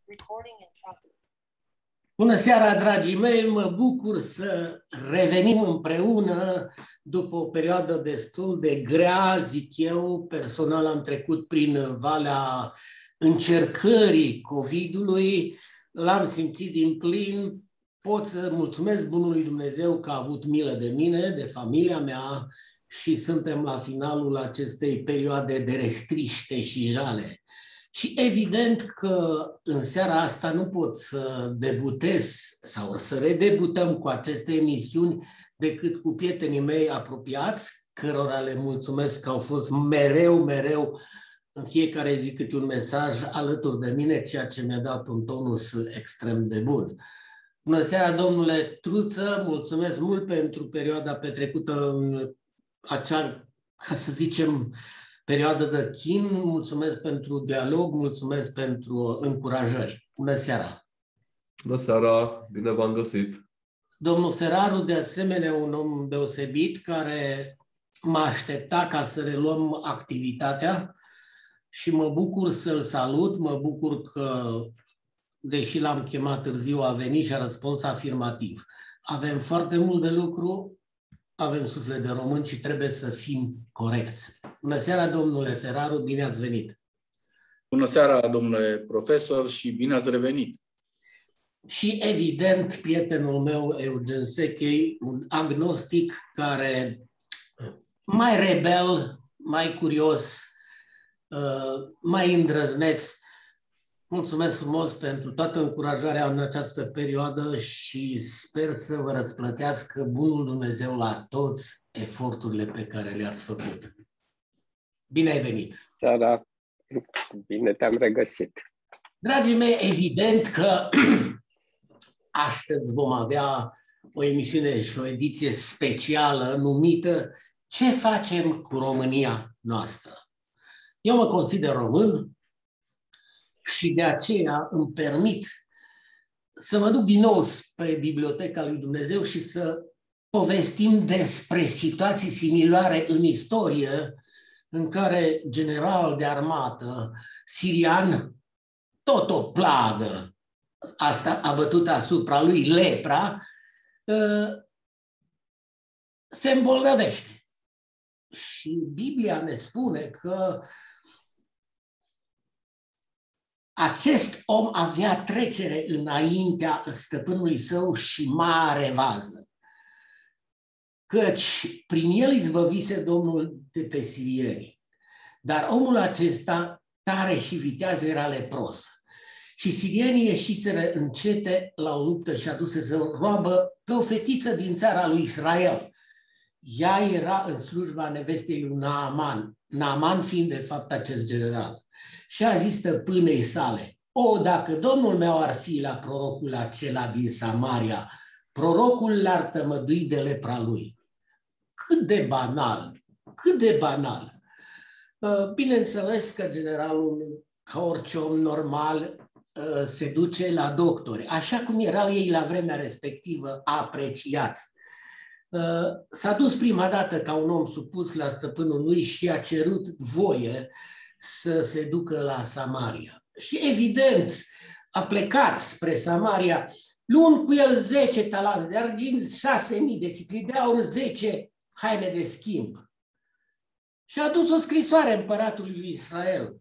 Bună seara, dragii mei! Mă bucur să revenim împreună după o perioadă destul de grea, zic eu. Personal am trecut prin valea încercării COVID-ului, l-am simțit din plin. Pot să mulțumesc bunului Dumnezeu că a avut milă de mine, de familia mea și suntem la finalul acestei perioade de restriște și jale. Și evident că în seara asta nu pot să debutez sau să redebutăm cu aceste emisiuni decât cu prietenii mei apropiați, cărora le mulțumesc că au fost mereu, în fiecare zi câte un mesaj alături de mine, ceea ce mi-a dat un tonus extrem de bun. Bună seara, domnule Truță, mulțumesc mult pentru perioada petrecută în acea, ca să zicem, perioadă de chin, mulțumesc pentru dialog, mulțumesc pentru încurajări. Bună seara! Bună seara, bine v-am găsit! Domnul Feraru, de asemenea, un om deosebit care m-a așteptat ca să reluăm activitatea și mă bucur să-l salut, mă bucur că, deși l-am chemat târziu, a venit și a răspuns afirmativ. Avem foarte mult de lucru, avem suflet de român și trebuie să fim corecți. Bună seara, domnule Feraru, bine ați venit! Bună seara, domnule profesor, și bine ați revenit! Și evident, prietenul meu, Eugen Sechei, un agnostic care mai rebel, mai curios, mai îndrăzneț. Mulțumesc frumos pentru toată încurajarea în această perioadă și sper să vă răsplătească bunul Dumnezeu la toți eforturile pe care le-ați făcut. Bine ai venit! Da, bine te-am regăsit! Dragii mei, evident că astăzi vom avea o emisiune și o ediție specială numită Ce facem cu România noastră? Eu mă consider român și de aceea îmi permit să mă duc din nou spre Biblioteca lui Dumnezeu și să povestim despre situații similare în istorie în care general de armată sirian, tot o plagă, asta a bătut asupra lui, lepra, se îmbolnăvește. Și Biblia ne spune că acest om avea trecere înaintea stăpânului său și mare vază, căci prin el izbăvise Domnul de pe sirieni. Dar omul acesta, tare și viteaz, era lepros. Și sirienii ieșiseră încete la o luptă și aduse să roabă pe o fetiță din țara lui Israel. Ea era în slujba nevestei lui Naaman, Naaman fiind de fapt acest general. Și a zis stăpânei sale: o, dacă Domnul meu ar fi la prorocul acela din Samaria, prorocul l-ar tămădui de lepra lui. Cât de banal, cât de banal. Bineînțeles că generalul, ca orice om normal, se duce la doctori, așa cum erau ei la vremea respectivă apreciați. S-a dus prima dată ca un om supus la stăpânul lui și a cerut voie să se ducă la Samaria. Și evident a plecat spre Samaria, luând cu el 10 talanți de argint, 6.000 de sicli de aur, 10 haine de schimb. Și a dus o scrisoare împăratului lui Israel.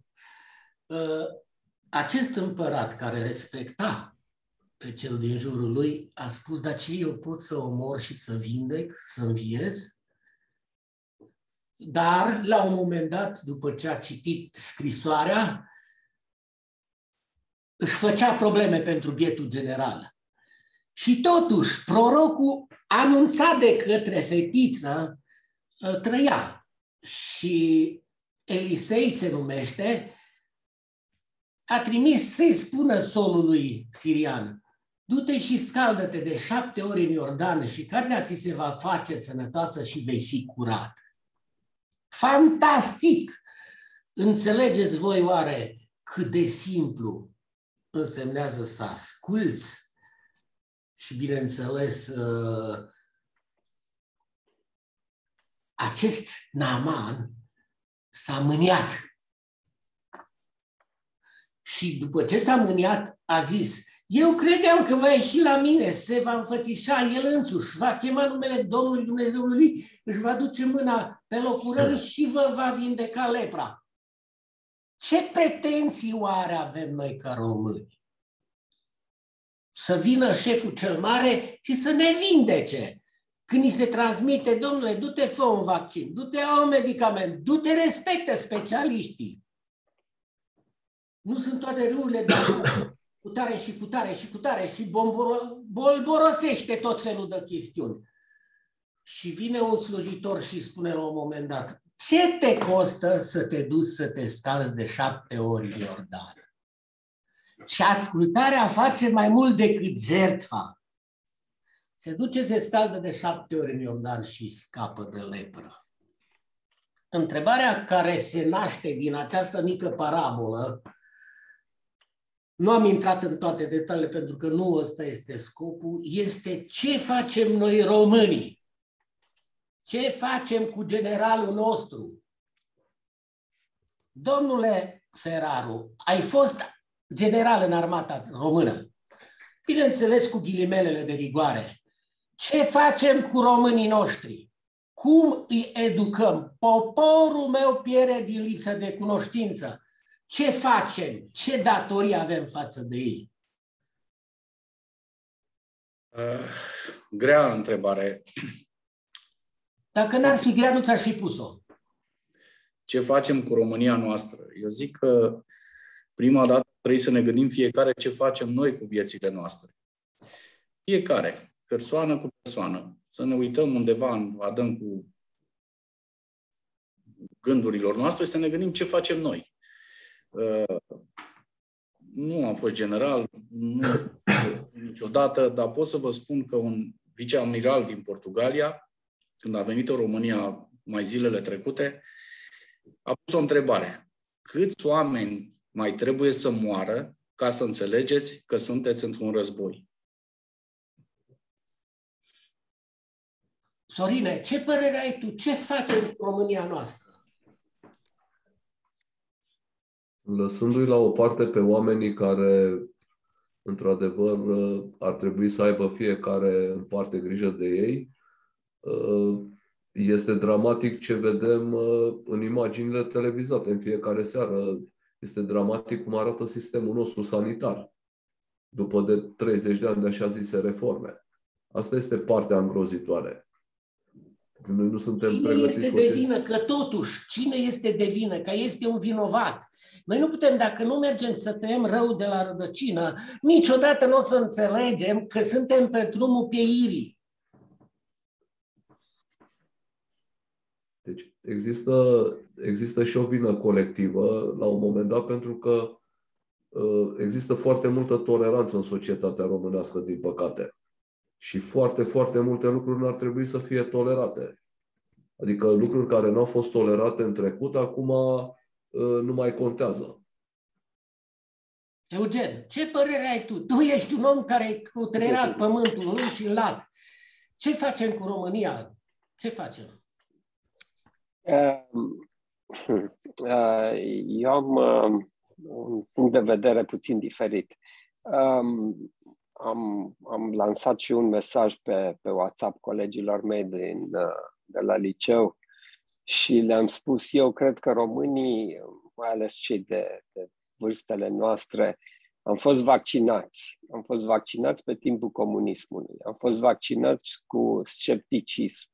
Acest împărat, care respecta pe cel din jurul lui, a spus: dar ce, eu pot să omor și să vindec, să înviez? Dar, la un moment dat, după ce a citit scrisoarea, își făcea probleme pentru bietul general. Și totuși, prorocul anunța de către fetiță trăia. Și Elisei se numește, a trimis să-i spună solului sirian: du-te și scaldă-te de 7 ori în Iordan și carnea ți se va face sănătoasă și vei fi curat. Fantastic! Înțelegeți voi oare cât de simplu însemnează să asculți? Și bineînțeles, acest Naaman s-a mâniat. Și Și după ce s-a mâniat, a zis, eu credeam că va ieși la mine, se va înfățișa el însuși, va chema numele Domnului Dumnezeului, își va duce mâna pe locul răului și vă va vindeca lepra. Ce pretenții oare avem noi ca români? Să vină șeful cel mare și să ne vindece. Când ni se transmite, domnule, du-te, fă un vaccin, du-te, ia un medicament, du-te, respectă specialiștii. Nu sunt toate râurile de cu tare și cu tare și cu tare și bolborosește tot felul de chestiuni. Și vine un slujitor și spune la un moment dat, ce te costă să te duci să te scalzi de 7 ori în Iordan? Și ascultarea face mai mult decât jertfa. Se duce, se scaldă de 7 ori în Iordan și scapă de lepră. Întrebarea care se naște din această mică parabolă, nu am intrat în toate detaliile pentru că nu ăsta este scopul, este ce facem noi românii? Ce facem cu generalul nostru? Domnule Feraru, ai fost general în armata română, bineînțeles cu ghilimelele de rigoare. Ce facem cu românii noștri? Cum îi educăm? Poporul meu pierde din lipsă de cunoștință. Ce facem? Ce datorii avem față de ei? Grea întrebare. Dacă n-ar fi grea, nu ți-aș fi pus-o. Ce facem cu România noastră? Eu zic că prima dată trebuie să ne gândim fiecare ce facem noi cu viețile noastre. Fiecare, persoană cu persoană. Să ne uităm undeva în adâncul gândurilor noastre și să ne gândim ce facem noi. Nu am fost general, nu niciodată, dar pot să vă spun că un viceamiral din Portugalia, când a venit în România mai zilele trecute, a pus o întrebare. Câți oameni mai trebuie să moară ca să înțelegeți că sunteți într-un război? Sorine, ce părere ai tu? Ce facem cu România noastră? Lăsându-i la o parte pe oamenii care, într-adevăr, ar trebui să aibă fiecare în parte grijă de ei, este dramatic ce vedem în imaginile televizate în fiecare seară. Este dramatic cum arată sistemul nostru sanitar după de 30 de ani de așa zise reforme. Asta este partea îngrozitoare. Noi nu suntem pregătiți. Cine este de vină? Că totuși, cine este de vină? Că este un vinovat. Noi nu putem, dacă nu mergem să tăiem rău de la rădăcină, niciodată nu o să înțelegem că suntem pe drumul pieirii. Deci există și o vină colectivă la un moment dat, pentru că există foarte multă toleranță în societatea românească, din păcate. Și foarte, foarte multe lucruri n-ar trebui să fie tolerate. Adică lucruri care nu au fost tolerate în trecut, acum nu mai contează. Eugen, ce părere ai tu? Tu ești un om care ai cutreierat pământul în lung și în lat. Ce facem cu România? Ce facem? Eu am un punct de vedere puțin diferit. Am lansat și un mesaj pe WhatsApp colegilor mei de la liceu și le-am spus, eu cred că românii, mai ales cei de vârstele noastre, am fost vaccinați. Am fost vaccinați pe timpul comunismului. Am fost vaccinați cu scepticism.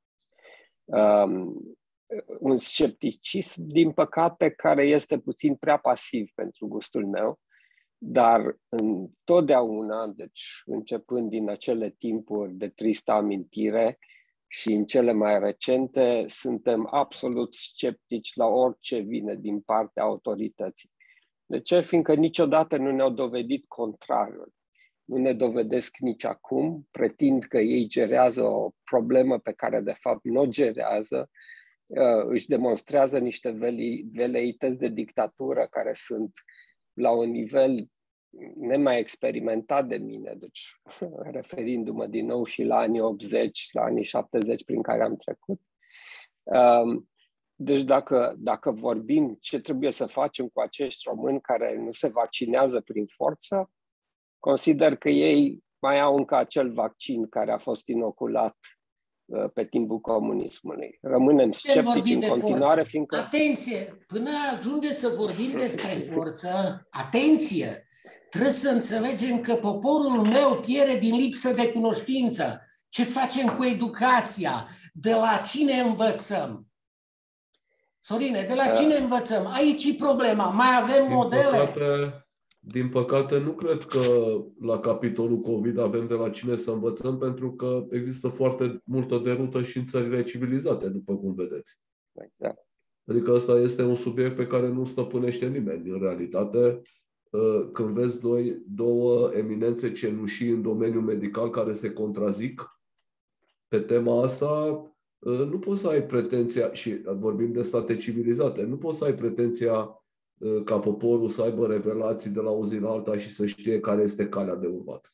Un scepticism, din păcate, care este puțin prea pasiv pentru gustul meu, dar întotdeauna, deci începând din acele timpuri de tristă amintire și în cele mai recente, suntem absolut sceptici la orice vine din partea autorității. De ce? Fiindcă niciodată nu ne-au dovedit contrariul. Nu ne dovedesc nici acum, pretind că ei gerează o problemă pe care de fapt nu o gerează, își demonstrează niște veleități de dictatură care sunt la un nivel nemai experimentat de mine, deci referindu-mă din nou și la anii 80, la anii 70 prin care am trecut. Deci dacă vorbim ce trebuie să facem cu acești români care nu se vaccinează prin forță, consider că ei mai au încă acel vaccin care a fost inoculat pe timpul comunismului. Rămânem sceptici în continuare, fiindcă... Atenție! Până ajunge să vorbim despre forță, atenție! Trebuie să înțelegem că poporul meu pierde din lipsă de cunoștință. Ce facem cu educația? De la cine învățăm? Sorine, de la cine învățăm? Aici e problema. Mai avem modele? Din păcate, nu cred că la capitolul COVID avem de la cine să învățăm, pentru că există foarte multă derută și în țările civilizate, după cum vedeți. Exact. Adică ăsta este un subiect pe care nu stăpânește nimeni. În realitate, când vezi două eminențe cenușii în domeniul medical care se contrazic pe tema asta, nu poți să ai pretenția, și vorbim de state civilizate, nu poți să ai pretenția ca poporul să aibă revelații de la o zi la alta și să știe care este calea de urmat.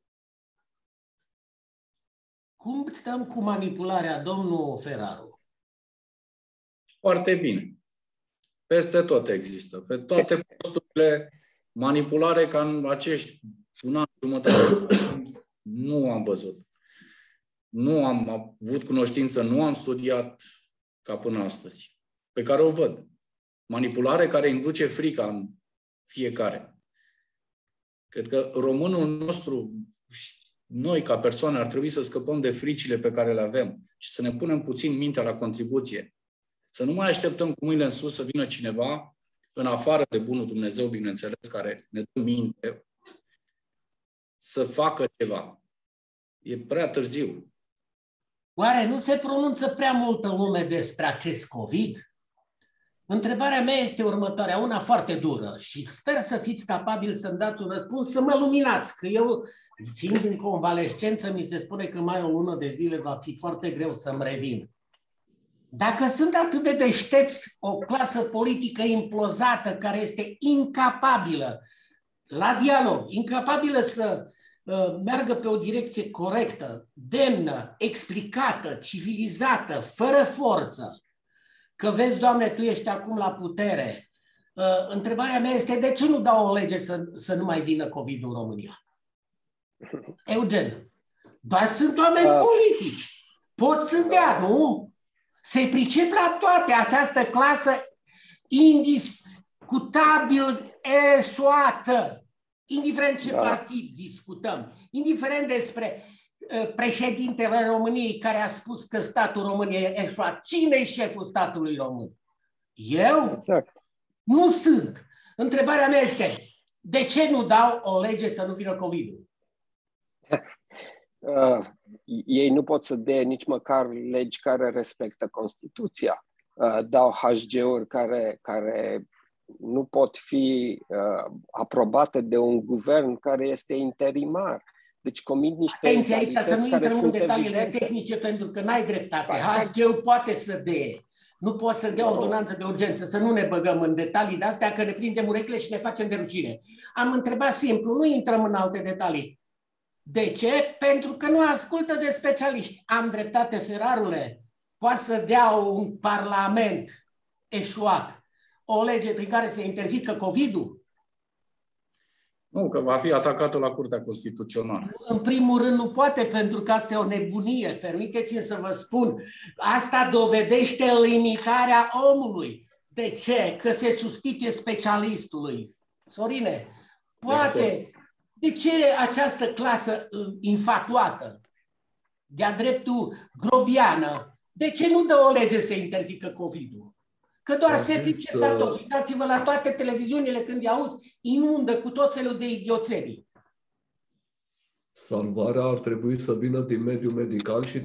Cum stăm cu manipularea, domnul Feraru? Foarte bine. Peste tot există. Pe toate posturile, manipulare ca în acești un an jumătate nu am văzut. Nu am avut cunoștință, nu am studiat ca până astăzi, pe care o văd. Manipulare care induce frica în fiecare. Cred că românul nostru, noi ca persoane, ar trebui să scăpăm de fricile pe care le avem și să ne punem puțin mintea la contribuție. Să nu mai așteptăm cu mâinile în sus să vină cineva, în afară de bunul Dumnezeu, bineînțeles, care ne dă minte, să facă ceva. E prea târziu. Oare nu se pronunță prea multă lume despre acest COVID? Întrebarea mea este următoarea, una foarte dură și sper să fiți capabili să-mi dați un răspuns, să mă luminați, că eu, fiind în convalescență, mi se spune că mai o lună de zile va fi foarte greu să-mi revin. Dacă sunt atât de deștepți, o clasă politică implozată care este incapabilă la dialog, incapabilă să meargă pe o direcție corectă, demnă, explicată, civilizată, fără forță, că vezi, Doamne, Tu ești acum la putere. Întrebarea mea este, de ce nu dau o lege să nu mai vină COVID în România? Eugen, doar sunt oameni politici. Pot să dea, nu? Se pricep la toate. Această clasă indiscutabil eșuată. Indiferent ce partid discutăm, indiferent despre președintele României care a spus că statul român e eșuat. Cine e șeful statului român? Eu? Exact. Nu sunt. Întrebarea mea este, de ce nu dau o lege să nu vină COVID-ul? Ei nu pot să dea nici măcar legi care respectă Constituția. Dau HG-uri care nu pot fi aprobate de un guvern care este interimar. Deci comit niște... Atenție aici să nu intrăm în detaliile tehnice, pentru că n-ai dreptate. HG-ul poate să dea. Nu poate să dea ordonanță de urgență. Să nu ne băgăm în detalii de astea, că ne prindem urechile și ne facem de rușine. Am întrebat simplu, nu intrăm în alte detalii. De ce? Pentru că nu ascultă de specialiști. Am dreptate, Ferarule. Poate să dea un parlament eșuat o lege prin care se interzică COVID-ul? Nu, că va fi atacată la Curtea Constituțională. În primul rând nu poate, pentru că asta e o nebunie. Permiteți-mi să vă spun. Asta dovedește limitarea omului. De ce? Că se substituie specialistului. Sorine, poate. De ce această clasă infatuată, de-a dreptul grobiană, de ce nu dă o lege să interzică COVID-ul? Că doar se pricep la tot. Uitați-vă la toate televiziunile, când i-auzi, inundă cu tot felul de idioțenii. Salvarea ar trebui să vină din mediul medical și,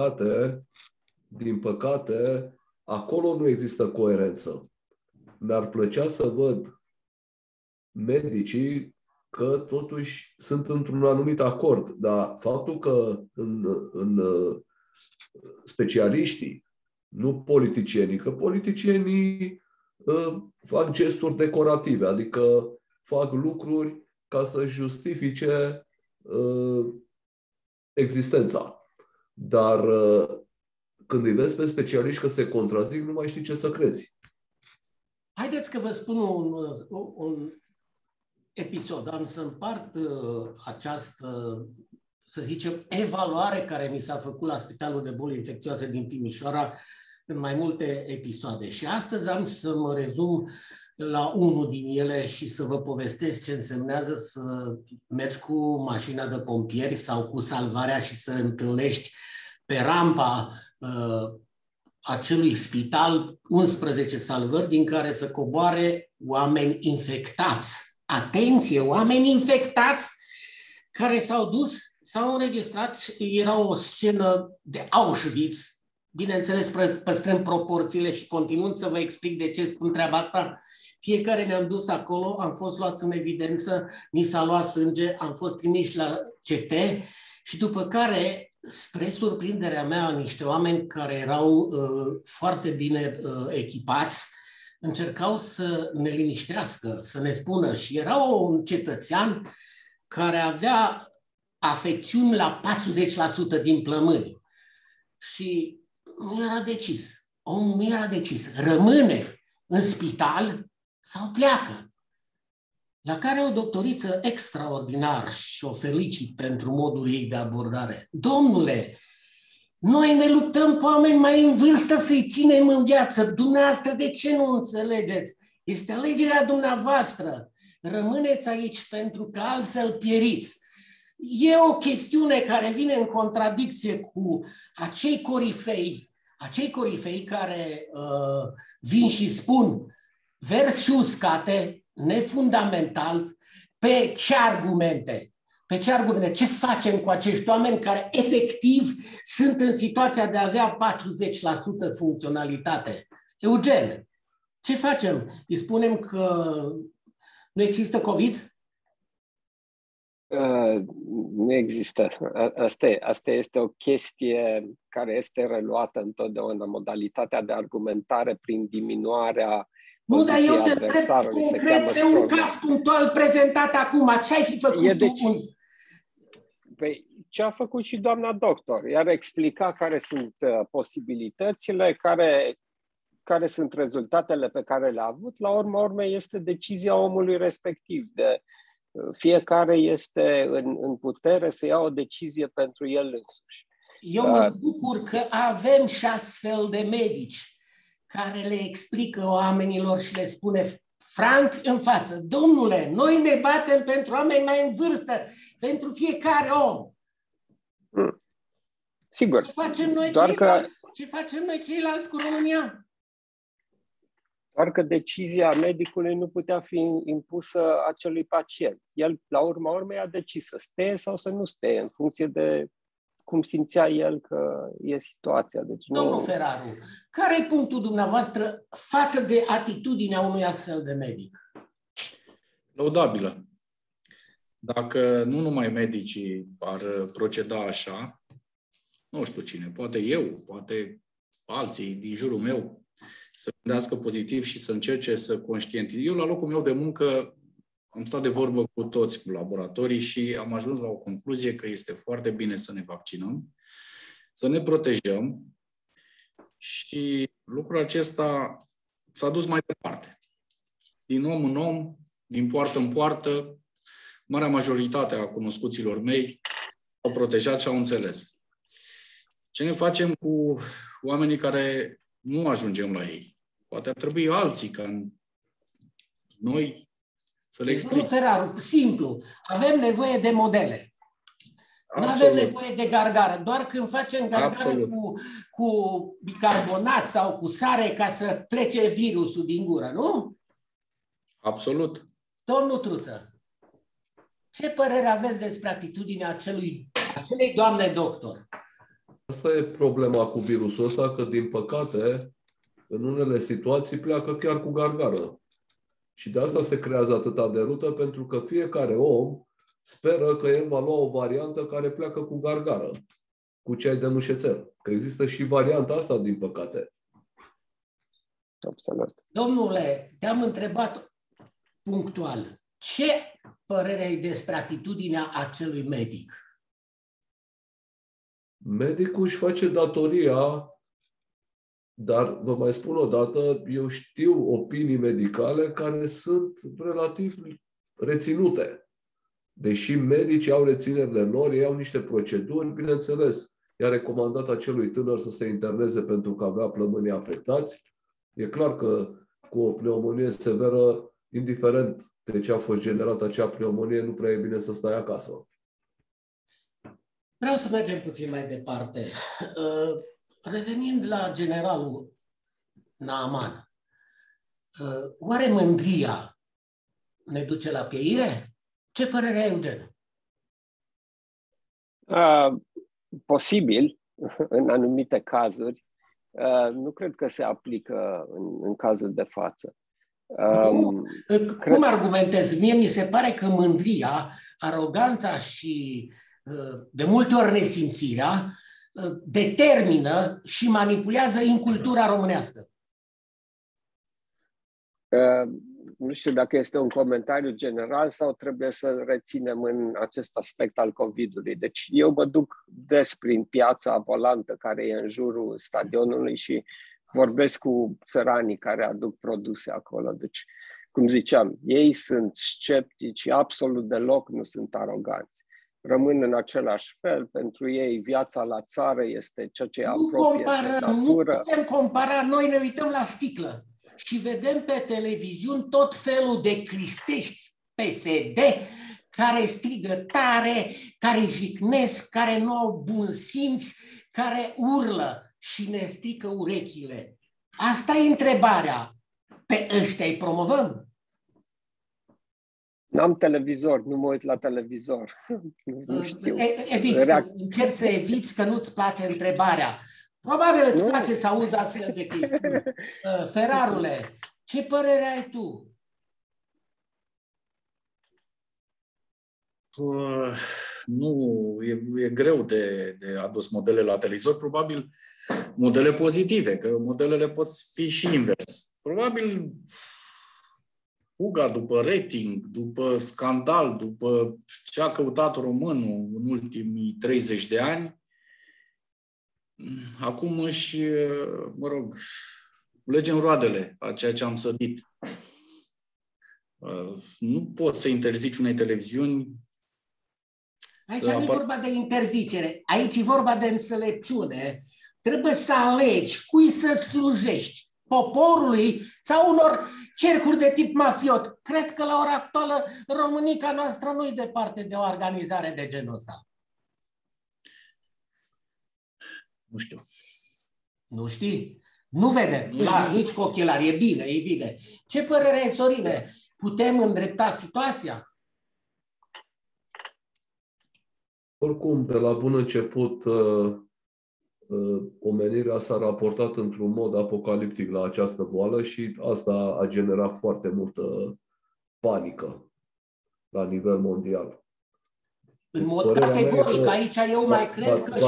din păcate, acolo nu există coerență. Mi-ar plăcea să văd medicii că totuși sunt într-un anumit acord, dar faptul că în specialiștii, nu politicienii, că politicienii fac gesturi decorative, adică fac lucruri ca să justifice existența. Dar când îi vezi pe specialiști că se contrazic, nu mai știi ce să crezi. Haideți că vă spun un episod. Am să împart această, să zicem, evaluare care mi s-a făcut la Spitalul de Boli Infecțioase din Timișoara în mai multe episoade. Și astăzi am să mă rezum la unul din ele și să vă povestesc ce însemnează să mergi cu mașina de pompieri sau cu salvarea și să întâlnești pe rampa acelui spital 11 salvări din care să coboare oameni infectați. Atenție, oameni infectați care s-au dus, s-au înregistrat, era o scenă de Auschwitz. Bineînțeles, păstrăm proporțiile și continuând să vă explic de ce spun treaba asta. Fiecare ne-am dus acolo, am fost luați în evidență, ni s-a luat sânge, am fost trimiși la CT și după care, spre surprinderea mea, niște oameni care erau foarte bine echipați, încercau să ne liniștească, să ne spună. Și era un cetățean care avea afecțiuni la 40% din plămâni. Și nu era decis. Omul nu era decis. Rămâne în spital sau pleacă. La care o doctoriță extraordinar și o felicit pentru modul ei de abordare. Domnule, noi ne luptăm cu oameni mai în vârstă să-i ținem în viață. Dumneavoastră, de ce nu înțelegeți? Este alegerea dumneavoastră. Rămâneți aici pentru că altfel pieriți. E o chestiune care vine în contradicție cu acei corifei care vin și spun vers și uscate, nefundamental, pe ce argumente? Pe ce argumente? Ce facem cu acești oameni care efectiv sunt în situația de a avea 40% funcționalitate? Eugen, ce facem? Îi spunem că nu există COVID? Nu există. Asta este o chestie care este reluată întotdeauna, modalitatea de argumentare prin diminuarea. Nu, dar eu te întreb concret pe un caz punctual prezentat acum. Ce ai fi făcut tu? Păi, ce a făcut și doamna doctor? Iar explica care sunt posibilitățile, care sunt rezultatele pe care le-a avut. La urma urmei este decizia omului respectiv. Fiecare este în putere să ia o decizie pentru el însuși. Eu mă bucur că avem și astfel de medici care le explică oamenilor și le spune franc în față: domnule, noi ne batem pentru oameni mai în vârstă, pentru fiecare om. Sigur. Ce facem noi ceilalți cu România? Doar că decizia medicului nu putea fi impusă acelui pacient. El, la urma urmei, a decis să stea sau să nu stea, în funcție de cum simțea el că e situația. Deci, domnul Feraru, care e punctul dumneavoastră față de atitudinea unui astfel de medic? Lăudabilă. Dacă nu numai medicii ar proceda așa, nu știu cine, poate eu, poate alții din jurul meu, să gândească pozitiv și să încerce să conștientizeze. Eu, la locul meu de muncă, am stat de vorbă cu toți colaboratorii și am ajuns la o concluzie că este foarte bine să ne vaccinăm, să ne protejăm și lucrul acesta s-a dus mai departe. Din om în om, din poartă în poartă, marea majoritate a cunoscuților mei au protejat și au înțeles. Ce ne facem cu oamenii care nu ajungem la ei? Poate ar trebui alții ca noi să le explic. Domnul Feraru, simplu, avem nevoie de modele. Nu avem nevoie de gargară. Doar când facem gargară cu bicarbonat sau cu sare ca să plece virusul din gură, nu? Absolut. Domnul Truță, ce părere aveți despre atitudinea acelei doamne doctor? Asta e problema cu virusul ăsta, că din păcate, în unele situații pleacă chiar cu gargară. Și de asta se creează atâta derută, pentru că fiecare om speră că el va lua o variantă care pleacă cu gargară, cu ceai de mușețel. Că există și varianta asta, din păcate. Absolut. Domnule, te-am întrebat punctual. Ce părere ai despre atitudinea acelui medic? Medicul își face datoria Dar vă mai spun o dată, eu știu opinii medicale care sunt relativ reținute. Deși medicii au reținerile lor, ei au niște proceduri, bineînțeles. I-a recomandat acelui tânăr să se interneze pentru că avea plămânii afectați. E clar că cu o pneumonie severă, indiferent de ce a fost generată acea pneumonie, nu prea e bine să stai acasă. Vreau să mergem puțin mai departe. Revenind la generalul Naaman, oare mândria ne duce la pieire? Ce părere ai, Eugen? Posibil, în anumite cazuri. Nu cred că se aplică în cazul de față. Cum argumentez? Mie mi se pare că mândria, aroganța și de multe ori nesimțirea determină și manipulează incultura românească. Nu știu dacă este un comentariu general sau trebuie să reținem în acest aspect al COVID-ului. Deci eu mă duc des prin piața volantă care e în jurul stadionului și vorbesc cu țăranii care aduc produse acolo. Deci, cum ziceam, ei sunt sceptici, absolut deloc nu sunt aroganți. Rămân în același fel, pentru ei viața la țară este ceea ce apropie de natură. Nu putem compara, noi ne uităm la sticlă și vedem pe televiziuni tot felul de cristești PSD care strigă tare, care jignesc, care nu au bun simț, care urlă și ne strică urechile. Asta e întrebarea. Pe ăștia îi promovăm? N-am televizor, nu mă uit la televizor. Nu știu. Încerci să eviți că nu-ți place întrebarea. Probabil îți place să auzi astfel de chestiuni. Ferarule, ce părere ai tu? Nu, e greu de adus modele la televizor. Probabil modele pozitive, că modelele pot fi și invers. Probabil fuga după rating, după scandal, după ce a căutat românul în ultimii 30 de ani, acum își, culegem roadele a ceea ce am sădit. Nu poți să interzici unei televiziuni. Aici nu e vorba de interzicere, aici e vorba de înțelepciune. Trebuie să alegi cui să slujești, poporului sau unor cercuri de tip mafiot. Cred că la ora actuală Românica noastră nu e departe de o organizare de genul ăsta. Nu știu. Nu știi? Nu vedem. Nici cu ochelari. E bine, e bine. Ce părere ai, Sorine? Putem îndrepta situația? Oricum, de la bun început, omenirea s-a raportat într-un mod apocaliptic la această boală și asta a generat foarte multă panică la nivel mondial. În mod categoric, aici eu mai cred că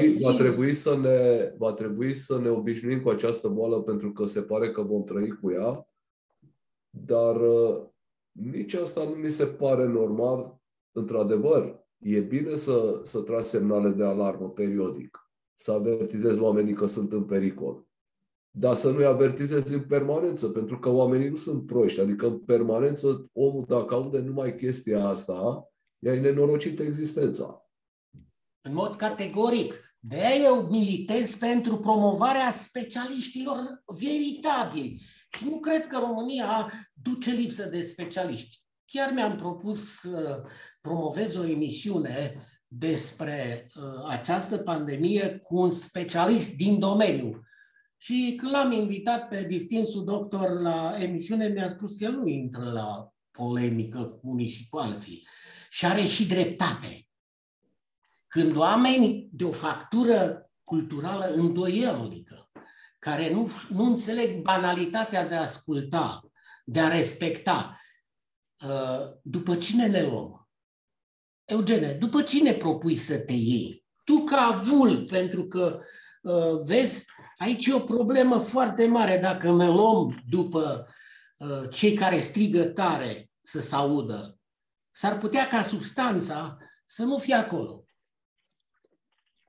va trebui să ne obișnuim cu această boală pentru că se pare că vom trăi cu ea, dar nici asta nu mi se pare normal. Într-adevăr, e bine să tragi semnale de alarmă periodic, să avertizezi oamenii că sunt în pericol. Dar să nu-i avertizezi în permanență, pentru că oamenii nu sunt proști. Adică în permanență, omul, dacă aude numai chestia asta, i-ai nenorocit existența. În mod categoric. De-aia eu militez pentru promovarea specialiștilor veritabili. Și nu cred că România duce lipsă de specialiști. Chiar mi-am propus să promovez o emisiune despre această pandemie cu un specialist din domeniu. Și când l-am invitat pe distinsul doctor la emisiune, mi-a spus că el nu intră la polemică cu unii și cu alții. Și are și dreptate. Când oameni de o factură culturală îndoielnică, care nu înțeleg banalitatea de a asculta, de a respecta, după cine ne luăm? Eugene, după cine propui să te iei? Tu ca vul, pentru că, vezi, aici e o problemă foarte mare dacă ne luăm după cei care strigă tare să se audă. S-ar putea ca substanța să nu fie acolo.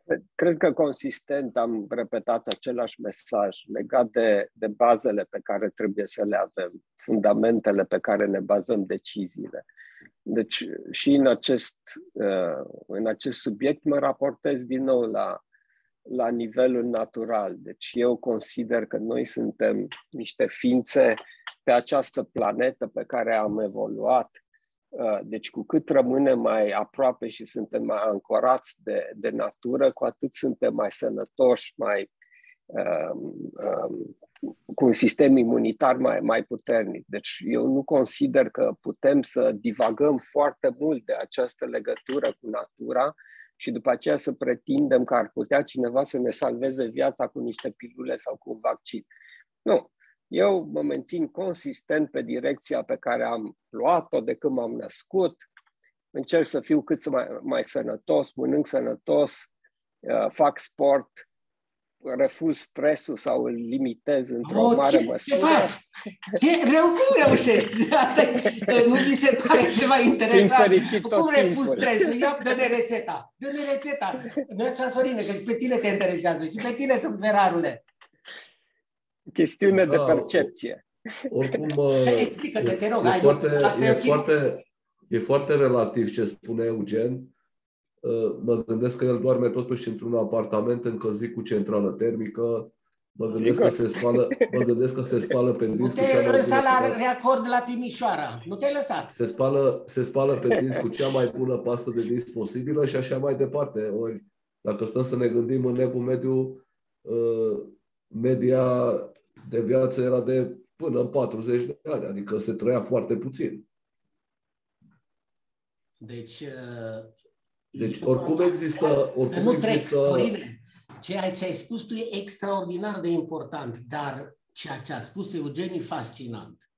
Cred că consistent am repetat același mesaj legat de bazele pe care trebuie să le avem, fundamentele pe care ne bazăm deciziile. Deci și în acest subiect mă raportez din nou la nivelul natural. Deci eu consider că noi suntem niște ființe pe această planetă pe care am evoluat. Deci cu cât rămânem mai aproape și suntem mai ancorați de natură, cu atât suntem mai sănătoși, cu un sistem imunitar mai puternic. Deci eu nu consider că putem să divagăm foarte mult de această legătură cu natura și după aceea să pretindem că ar putea cineva să ne salveze viața cu niște pilule sau cu un vaccin. Nu. Eu mă mențin consistent pe direcția pe care am luat-o de când m-am născut. Încerc să fiu cât mai sănătos, mănânc sănătos, fac sport, refuz stresul sau îl limitez într-o mare măsură. Ce faci? Cum reușești? Asta nu mi se pare ceva interesant. Cum refuzi stresul? Dă-ne rețeta. Dă-ne rețeta. Nu așa, Sorine, că și pe tine te interesează. Și pe tine sunt ferarule. Chestiune de percepție. Oricum, explică-te, te rog. E foarte relativ ce spune Eugen. Mă gândesc că el doarme totuși într-un apartament încălzit cu centrală termică. Mă gândesc că se spală pe dinți cu cea mai lăsat la reacord la Timișoara. Nu te-ai lăsat. Se spală pe dinți cu cea mai bună pastă de dinți posibilă și așa mai departe. Ori, dacă stăm să ne gândim, în Evul Mediu, media de viață era de până în 40 de ani, adică se trăia foarte puțin. Deci oricum există... Să nu trec, Sorine. Ceea ce ai spus tu e extraordinar de important, dar ceea ce a spus Eugen e fascinant.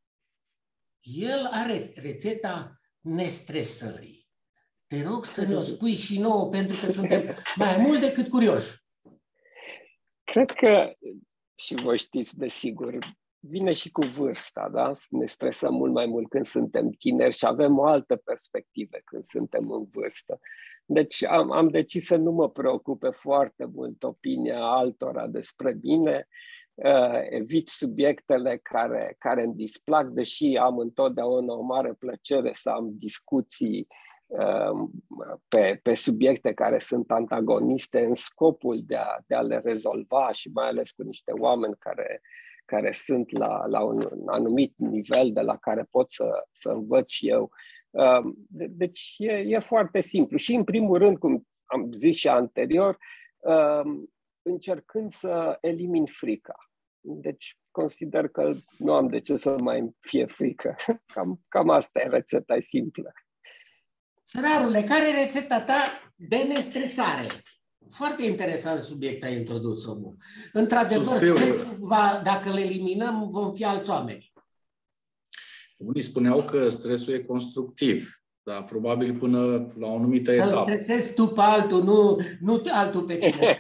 El are rețeta nestresării. Te rog să ne-o spui și nouă, pentru că suntem mai mult decât curioși. Cred că, și voi știți desigur, vine și cu vârsta, da? Ne stresăm mult mai mult când suntem tineri și avem o altă perspectivă când suntem în vârstă. Deci am decis să nu mă preocupe foarte mult opinia altora despre mine, evit subiectele care îmi displac, deși am întotdeauna o mare plăcere să am discuții pe subiecte care sunt antagoniste în scopul de a le rezolva și mai ales cu niște oameni care sunt la un anumit nivel de la care pot să învăț și eu. Deci e foarte simplu. Și în primul rând, cum am zis și anterior, încercând să elimin frica. Deci consider că nu am de ce să mai fie frică. Cam asta e rețeta, e simplă. Ferarule, care e rețeta ta de nestresare? Foarte interesant subiect ai introdus, omul. Într-adevăr, dacă le eliminăm, vom fi alți oameni. Unii spuneau că stresul e constructiv, dar probabil până la o anumită etapă. Să-l stresezi tu pe altul, nu altul pe tine.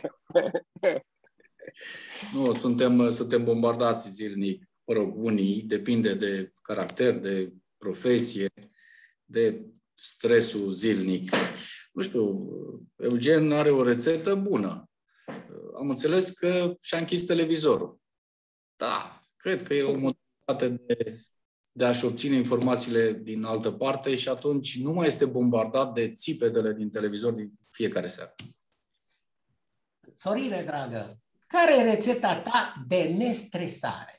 Nu, suntem bombardați zilnic. Mă rog, unii, depinde de caracter, de profesie, de stresul zilnic. Nu știu, Eugen are o rețetă bună. Am înțeles că și-a închis televizorul. Da, cred că e o modalitate de a-și obține informațiile din altă parte și atunci nu mai este bombardat de țipetele din televizor din fiecare seară. Sorine, dragă, care e rețeta ta de nestresare?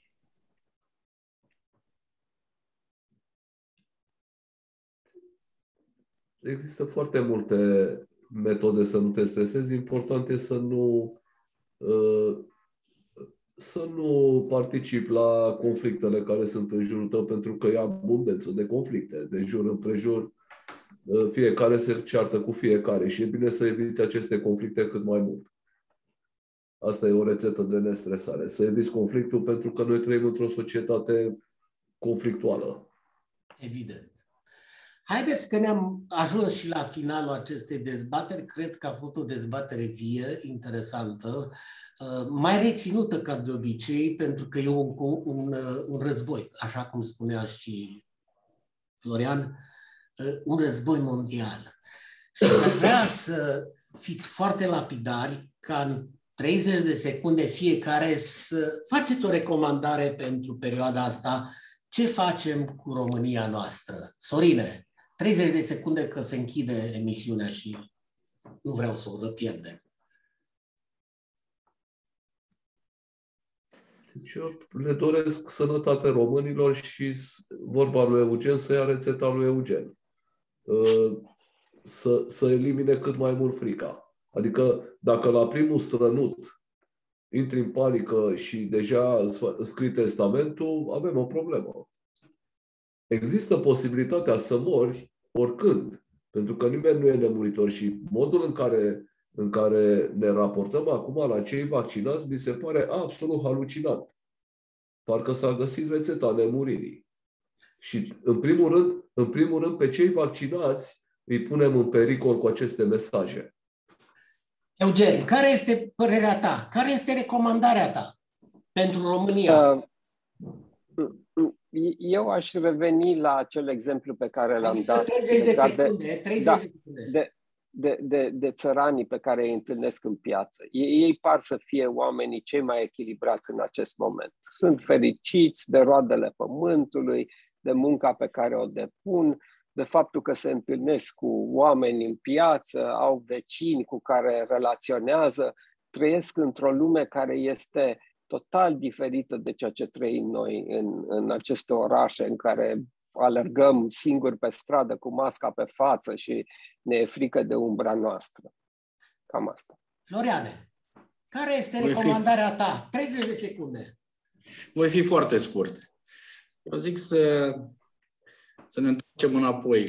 Există foarte multe metode să nu te stresezi. Important e să nu participi la conflictele care sunt în jurul tău, pentru că e abundență de conflicte. De jur împrejur, fiecare se ceartă cu fiecare și e bine să eviți aceste conflicte cât mai mult. Asta e o rețetă de nestresare. Să eviți conflictul, pentru că noi trăim într-o societate conflictuală. Evident. Haideți că ne-am ajuns și la finalul acestei dezbateri. Cred că a fost o dezbatere vie, interesantă, mai reținută ca de obicei, pentru că e un război, așa cum spunea și Florian, un război mondial. Și aș vrea fiți foarte lapidari, ca în 30 de secunde fiecare să faceți o recomandare pentru perioada asta. Ce facem cu România noastră? Sorine, 30 de secunde că se închide emisiunea și nu vreau să o pierdem. Deci eu le doresc sănătate românilor și vorba lui Eugen să ia rețeta lui Eugen. Să elimine cât mai mult frica. Adică dacă la primul strănut intri în panică și deja scrii testamentul, avem o problemă. Există posibilitatea să mori oricând, pentru că nimeni nu e nemuritor și modul în care ne raportăm acum la cei vaccinați mi se pare absolut halucinant. Parcă s-a găsit rețeta nemuririi. Și în primul rând pe cei vaccinați îi punem în pericol cu aceste mesaje. Eugen, care este părerea ta? Care este recomandarea ta pentru România? Eu aș reveni la acel exemplu pe care l-am dat. 30 de secunde. De țăranii pe care îi întâlnesc în piață. Ei par să fie oamenii cei mai echilibrați în acest moment. Sunt fericiți de roadele pământului, de munca pe care o depun, de faptul că se întâlnesc cu oameni în piață, au vecini cu care relaționează, trăiesc într-o lume care este total diferită de ceea ce trăim noi în aceste orașe în care alergăm singuri pe stradă cu masca pe față și ne e frică de umbra noastră. Cam asta. Floriane, care este recomandarea ta? 30 de secunde. Voi fi foarte scurt. Eu zic să ne întoarcem înapoi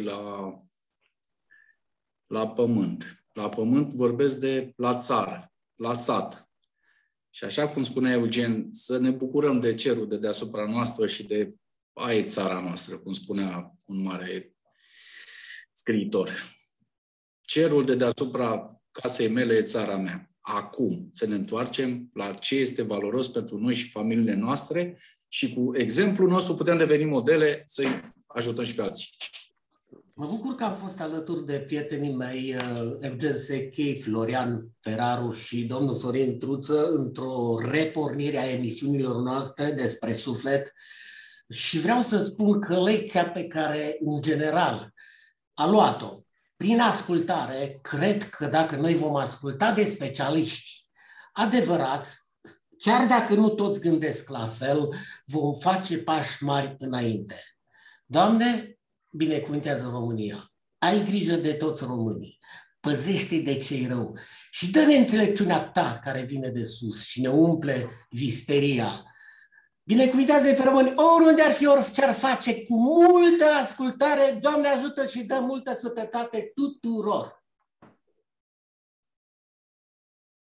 la pământ. La pământ vorbesc de la țară, la sat. Și așa cum spunea Eugen, să ne bucurăm de cerul de deasupra noastră și de aia e țara noastră, cum spunea un mare scriitor. Cerul de deasupra casei mele e țara mea. Acum să ne întoarcem la ce este valoros pentru noi și familiile noastre și cu exemplul nostru putem deveni modele să-i ajutăm și pe alții. Mă bucur că am fost alături de prietenii mei, Eugen Sechei, Florian Feraru și domnul Sorin Truță, într-o repornire a emisiunilor noastre despre suflet. Și vreau să spun că lecția pe care, în general, a luat-o prin ascultare, cred că dacă noi vom asculta de specialiști adevărați, chiar dacă nu toți gândesc la fel, vom face pași mari înainte. Doamne, binecuvântează România. Ai grijă de toți românii. Păzește de ce-i rău. Și dă-ne înțelepciunea ta care vine de sus și ne umple visteria. Binecuvintează pe români oriunde ar fi, orice ar face, cu multă ascultare. Doamne ajută și dă multă sănătate tuturor.